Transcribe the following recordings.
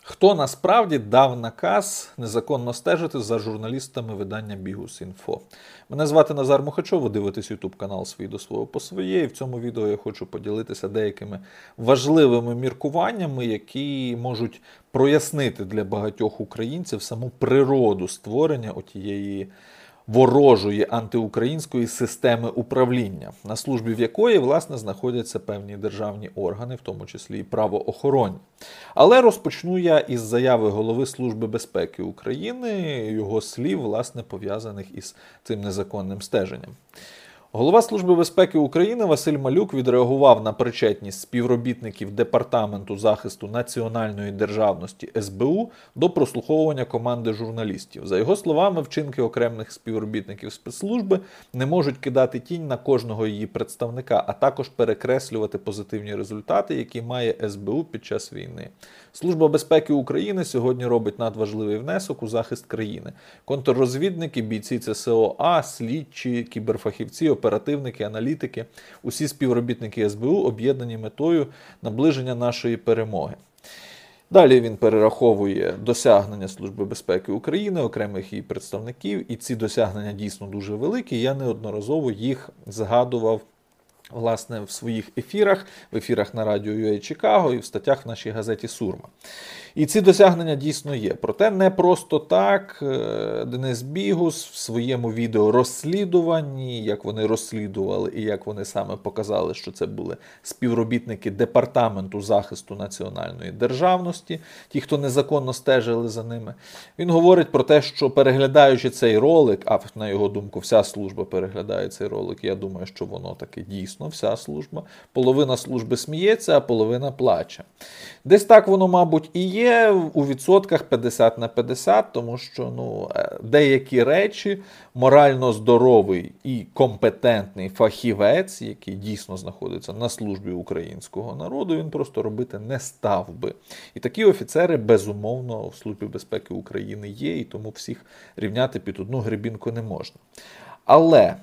Хто насправді дав наказ незаконно стежити за журналістами видання Bihus.info? Мене звати Назар Мухачов, ви дивитесь YouTube канал «Свій до свого по своє», і в цьому відео я хочу поділитися деякими важливими міркуваннями, які можуть прояснити для багатьох українців саму природу створення отієї ворожої антиукраїнської системи управління, на службі в якої, власне, знаходяться певні державні органи, в тому числі і правоохоронні. Але розпочну я із заяви голови Служби безпеки України, його слів, власне, пов'язаних із цим незаконним стеженням. Голова Служби безпеки України Василь Малюк відреагував на причетність співробітників Департаменту захисту національної державності СБУ до прослуховування команди журналістів. За його словами, вчинки окремих співробітників спецслужби не можуть кидати тінь на кожного її представника, а також перекреслювати позитивні результати, які має СБУ під час війни. Служба безпеки України сьогодні робить надважливий внесок у захист країни. Контррозвідники, бійці ЦСОА, слідчі, кіберфахівці, оперативники, аналітики, усі співробітники СБУ об'єднані метою наближення нашої перемоги. Далі він перераховує досягнення Служби безпеки України, окремих її представників, і ці досягнення дійсно дуже великі. Я неодноразово їх згадував, власне, в своїх ефірах, в ефірах на радіо UA Чикаго і в статтях в нашій газеті «Сурма». І ці досягнення дійсно є. Проте не просто так Денис Бігус в своєму відеорозслідуванні, як вони розслідували і як вони саме показали, що це були співробітники Департаменту захисту національної державності, ті, хто незаконно стежили за ними, він говорить про те, що переглядаючи цей ролик, а на його думку вся служба переглядає цей ролик, я думаю, що воно таки дійсно, вся служба, половина служби сміється, а половина плаче. Десь так воно, мабуть, і є, у відсотках 50 на 50, тому що деякі речі морально здоровий і компетентний фахівець, який дійсно знаходиться на службі українського народу, він просто робити не став би. І такі офіцери, безумовно, в Службі безпеки України є, і тому всіх рівняти під одну гребінку не можна. Але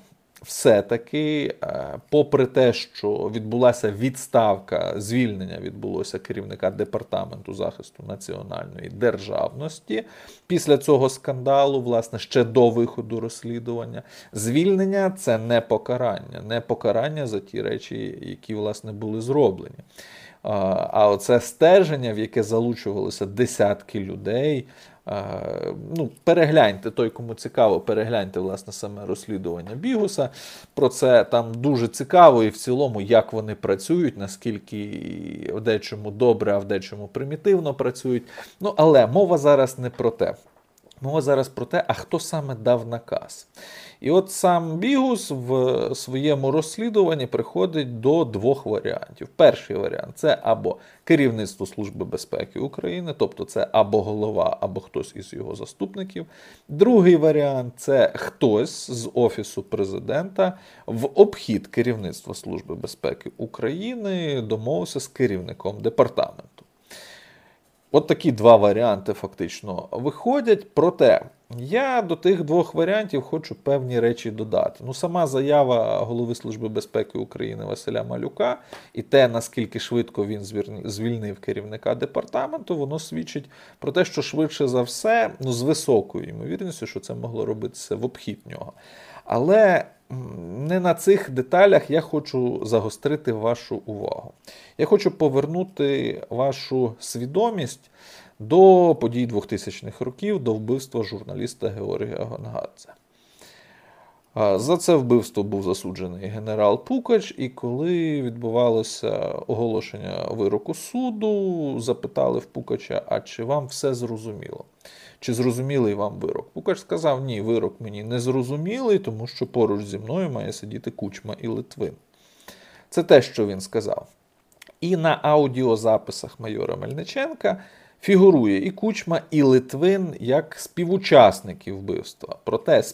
все-таки, попри те, що відбулася відставка, звільнення відбулося керівника Департаменту захисту національної державності, після цього скандалу, власне, ще до виходу розслідування, звільнення – це не покарання за ті речі, які, власне, були зроблені. А оце стеження, в яке залучувалися десятки людей, перегляньте, той, кому цікаво, перегляньте, власне, саме розслідування Бігуса. Про це там дуже цікаво і в цілому, як вони працюють, наскільки в дечому добре, а в дечому примітивно працюють. Але мова зараз не про те. Мова зараз про те, а хто саме дав наказ. І от сам Бігус в своєму розслідуванні приходить до двох варіантів. Перший варіант – це або керівництво Служби безпеки України, тобто це або голова, або хтось із його заступників. Другий варіант – це хтось з Офісу Президента в обхід керівництва Служби безпеки України домовився з керівником департаменту. От такі два варіанти фактично виходять, проте я до тих двох варіантів хочу певні речі додати. Сама заява голови Служби безпеки України Василя Малюка і те, наскільки швидко він звільнив керівника департаменту, воно свідчить про те, що швидше за все, з високою ймовірністю, що це могло робитися в обхід нього. Але не на цих деталях я хочу загострити вашу увагу. Я хочу повернути вашу свідомість до подій 2000-х років, до вбивства журналіста Георгія Гонгадзе. За це вбивство був засуджений генерал Пукач, і коли відбувалося оголошення вироку суду, запитали в Пукача, а чи вам все зрозуміло? Чи зрозумілий вам вирок? Пукач сказав, ні, вирок мені не зрозумілий, тому що поруч зі мною має сидіти Кучма і Литвин. Це те, що він сказав. І на аудіозаписах майора Мельниченка фігурує і Кучма, і Литвин як співучасники вбивства. Проте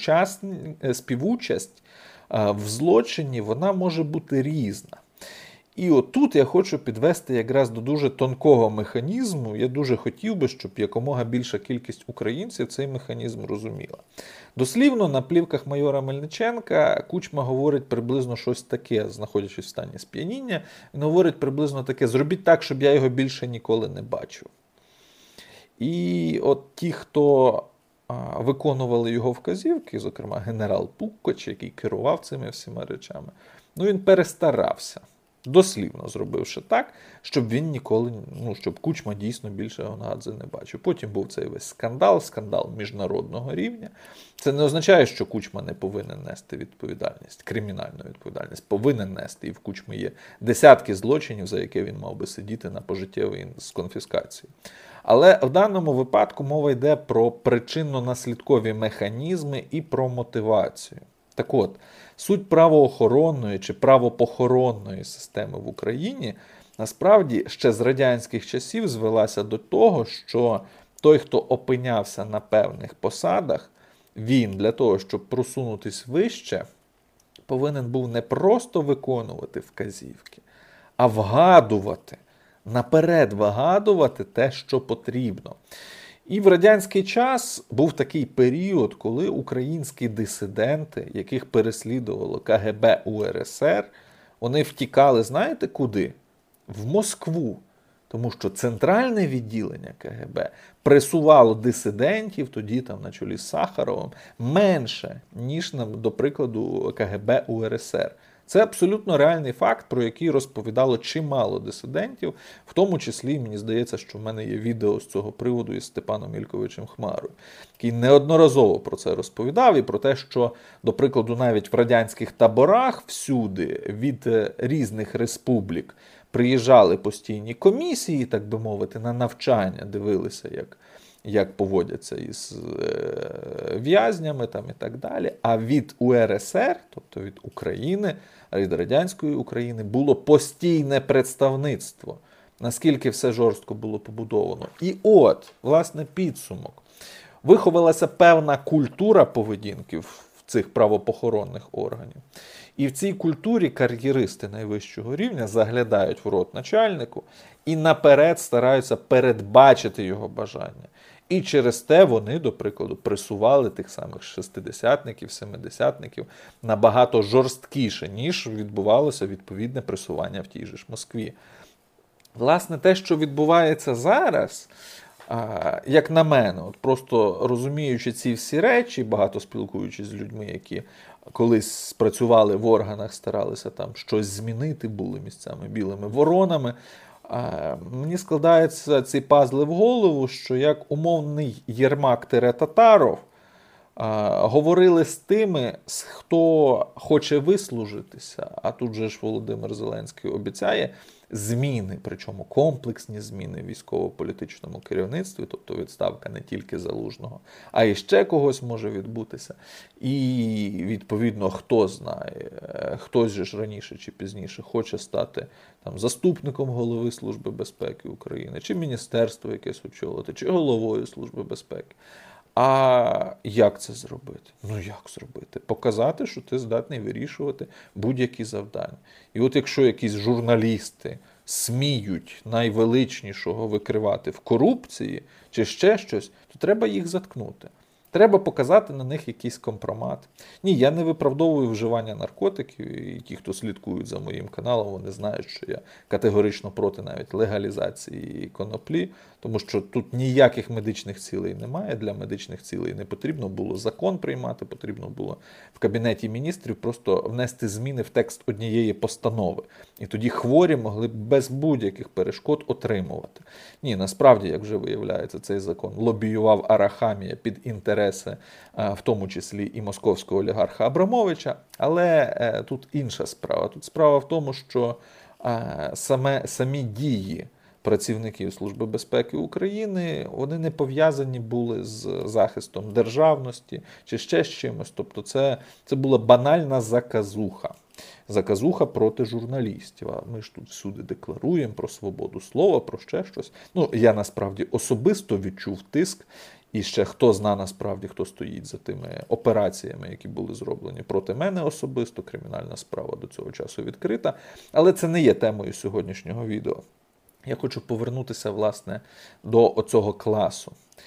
співучасть в злочині, вона може бути різна. І отут я хочу підвести якраз до дуже тонкого механізму. Я дуже хотів би, щоб якомога більша кількість українців цей механізм розуміла. Дослівно на плівках майора Мельниченка Кучма говорить приблизно щось таке, знаходячись в стані сп'яніння. Він говорить приблизно таке: зробіть так, щоб я його більше ніколи не бачив. І от ті, хто виконували його вказівки, зокрема генерал Пуккоч, який керував цими всіма речами, ну він перестарався, дослівно зробивши так, щоб він ніколи, щоб Кучма дійсно більше Гонгадзе не бачив. Потім був цей весь скандал міжнародного рівня. Це не означає, що Кучма не повинен нести відповідальність, кримінальну відповідальність. Повинен нести, і в Кучми є десятки злочинів, за які він мав би сидіти на пожиттєвій з конфіскації. Але в даному випадку мова йде про причинно-наслідкові механізми і про мотивацію. Так от, суть правоохоронної чи правопохоронної системи в Україні насправді ще з радянських часів звелася до того, що той, хто опинявся на певних посадах, він для того, щоб просунутись вище, повинен був не просто виконувати вказівки, а вгадувати, наперед вигадувати те, що потрібно. І в радянський час був такий період, коли українські дисиденти, яких переслідувало КГБ УРСР, вони втікали, знаєте куди? В Москву. Тому що центральне відділення КГБ пресувало дисидентів, тоді там на чолі з Сахаровим, менше, ніж, до прикладу, КГБ УРСР. Це абсолютно реальний факт, про який розповідало чимало дисидентів, в тому числі, мені здається, що в мене є відео з цього приводу із Степаном Ільковичем Хмарою, який неодноразово про це розповідав, і про те, що, до прикладу, навіть в радянських таборах всюди від різних республік приїжджали постійні комісії, так би мовити, на навчання, дивилися, як поводяться із в'язнями там і так далі. А від УРСР, тобто від України, від радянської України, було постійне представництво. Наскільки все жорстко було побудовано. І от, власне, підсумок. Виховалася певна культура поведінки в цих правопохоронних органів. І в цій культурі кар'єристи найвищого рівня заглядають в рот начальнику і наперед стараються передбачити його бажання. І через те вони, до прикладу, пресували тих самих шестидесятників, семидесятників набагато жорсткіше, ніж відбувалося відповідне пресування в тій же ж Москві. Власне, те, що відбувається зараз, як на мене, от просто розуміючи ці всі речі, багато спілкуючись з людьми, які колись працювали в органах, старалися там щось змінити, були місцями білими воронами, мені складаються ці пазли в голову, що як умовний Єрмак-Татаров говорили з тими, хто хоче вислужитися, а тут же ж Володимир Зеленський обіцяє зміни, причому комплексні зміни в військово-політичному керівництві, тобто відставка не тільки Залужного, а і ще когось може відбутися. І, відповідно, хто знає, хтось же ж раніше чи пізніше хоче стати там заступником голови Служби безпеки України, чи міністерство якесь очолити, чи головою Служби безпеки. А як це зробити? Ну як зробити? Показати, що ти здатний вирішувати будь-які завдання. І от якщо якісь журналісти сміють найвеличнішого викривати в корупції чи ще щось, то треба їх заткнути. Треба показати на них якийсь компромат. Ні, я не виправдовую вживання наркотиків, і ті, хто слідкують за моїм каналом, вони знають, що я категорично проти навіть легалізації коноплі, тому що тут ніяких медичних цілей немає, для медичних цілей не потрібно було закон приймати, потрібно було в Кабінеті Міністрів просто внести зміни в текст однієї постанови. І тоді хворі могли б без будь-яких перешкод отримувати. Ні, насправді, як вже виявляється, цей закон лобіював Арахамія під інтереси, в тому числі і московського олігарха Абрамовича, але тут інша справа. Тут справа в тому, що самі дії працівників Служби безпеки України, вони не пов'язані були з захистом державності чи ще з чимось. Тобто це була банальна заказуха. Заказуха проти журналістів. А ми ж тут всюди декларуємо про свободу слова, про ще щось. Ну, я насправді особисто відчув тиск. І ще хто зна насправді, хто стоїть за тими операціями, які були зроблені проти мене особисто. Кримінальна справа до цього часу відкрита. Але це не є темою сьогоднішнього відео. Я хочу повернутися, власне, до оцього класу.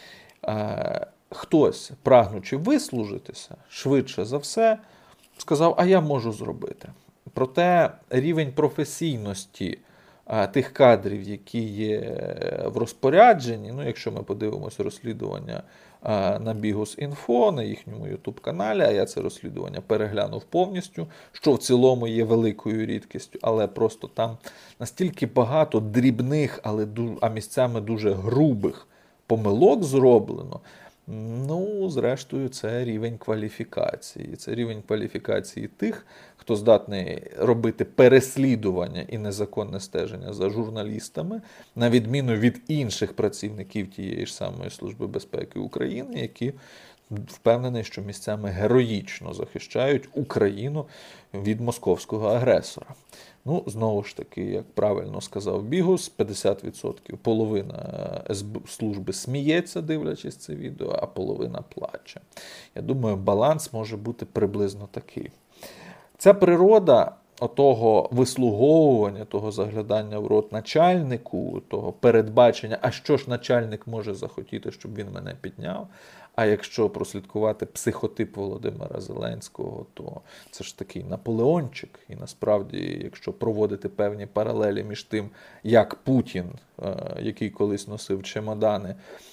Хтось, прагнучи вислужитися, швидше за все, сказав, а я можу зробити. Проте рівень професійності тих кадрів, які є в розпорядженні, ну, якщо ми подивимося розслідування на Bihus.info, на їхньому YouTube-каналі, а я це розслідування переглянув повністю, що в цілому є великою рідкістю, але просто там настільки багато дрібних, а місцями дуже грубих помилок зроблено. Ну, зрештою, це рівень кваліфікації. Це рівень кваліфікації тих, хто здатний робити переслідування і незаконне стеження за журналістами, на відміну від інших працівників тієї ж самої Служби безпеки України, які впевнений, що місцями героїчно захищають Україну від московського агресора. Ну, знову ж таки, як правильно сказав Bihus, 50%, половина служби сміється, дивлячись це відео, а половина плаче. Я думаю, баланс може бути приблизно такий. Ця природа того вислуговування, того заглядання в рот начальнику, того передбачення, а що ж начальник може захотіти, щоб він мене підняв, а якщо прослідкувати психотип Володимира Зеленського, то це ж такий Наполеончик. І насправді, якщо проводити певні паралелі між тим, як Путін, який колись носив чемодани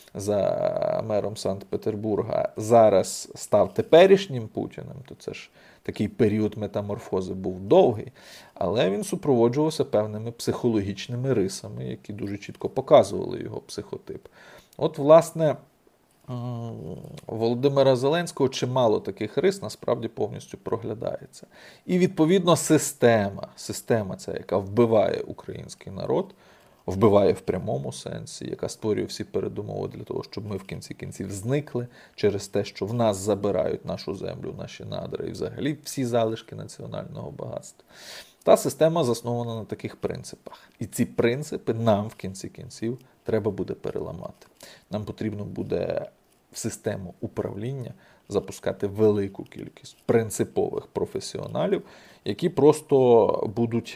за мером Санкт-Петербурга, зараз став теперішнім Путіним, то це ж такий період метаморфози був довгий, але він супроводжувався певними психологічними рисами, які дуже чітко показували його психотип. От, власне, Володимира Зеленського чимало таких рис насправді повністю проглядається. І, відповідно, система ця, яка вбиває український народ, вбиває в прямому сенсі, яка створює всі передумови для того, щоб ми в кінці кінців зникли через те, що в нас забирають нашу землю, наші надра і взагалі всі залишки національного багатства. Та система заснована на таких принципах. І ці принципи нам в кінці кінців треба буде переламати. Нам потрібно буде в систему управління запускати велику кількість принципових професіоналів, які просто будуть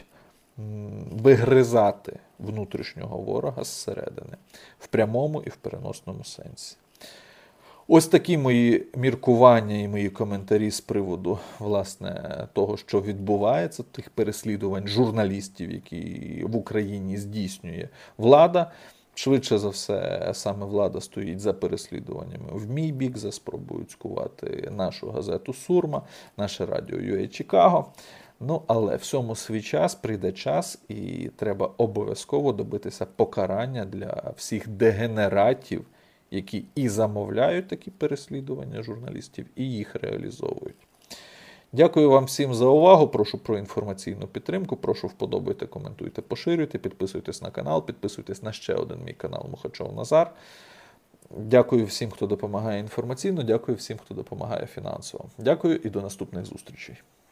вигризати внутрішнього ворога зсередини, в прямому і в переносному сенсі. Ось такі мої міркування і мої коментарі з приводу, власне, того, що відбувається, тих переслідувань журналістів, які в Україні здійснює влада. Швидше за все, саме влада стоїть за переслідуваннями в мій бік, за спробою цькувати нашу газету «Сурма», наше радіо UA Чикаго. Ну, але всьому свій час, прийде час, і треба обов'язково добитися покарання для всіх дегенератів, які і замовляють такі переслідування журналістів, і їх реалізовують. Дякую вам всім за увагу, прошу про інформаційну підтримку, прошу вподобайте, коментуйте, поширюйте, підписуйтесь на канал, підписуйтесь на ще один мій канал Мухачов Назар. Дякую всім, хто допомагає інформаційно, дякую всім, хто допомагає фінансово. Дякую і до наступних зустрічей.